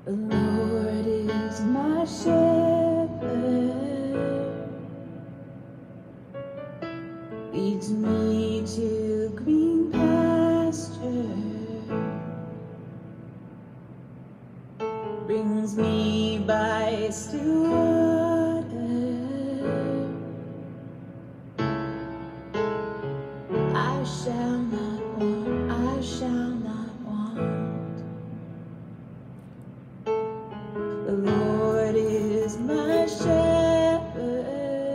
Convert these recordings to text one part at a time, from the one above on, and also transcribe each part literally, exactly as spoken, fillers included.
The Lord is my shepherd, leads me to green pasture, brings me by still water. I shall not want, I shall not want. The Lord is my shepherd,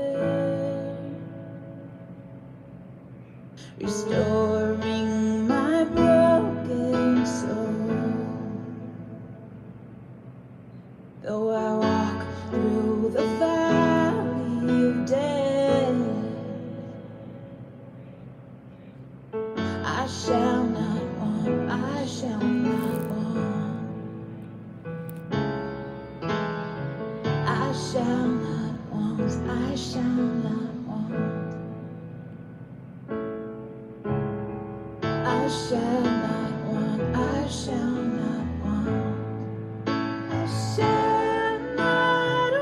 restoring my broken soul. Though I walk through the valley of death, I shall not want, I shall not want. I shall not want, I shall not want. I shall not want, I shall not want. I shall not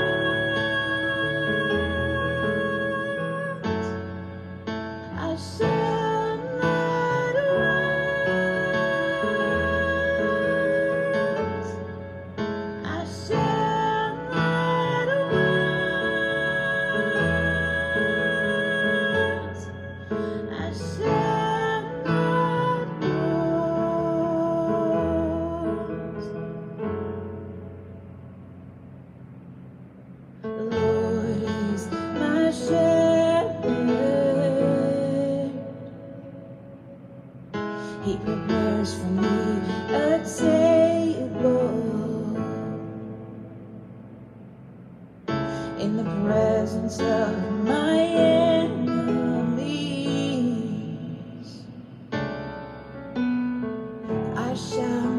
want. I shall not want. I shall not want. I shall not want. The Lord is my shepherd, He prepares for me a table in the presence of my enemies. I shall